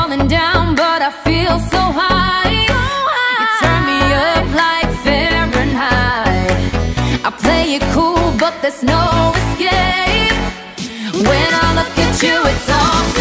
falling down, but I feel so high. You turn me up like Fahrenheit. I play it cool, but there's no escape. When I look at you, it's all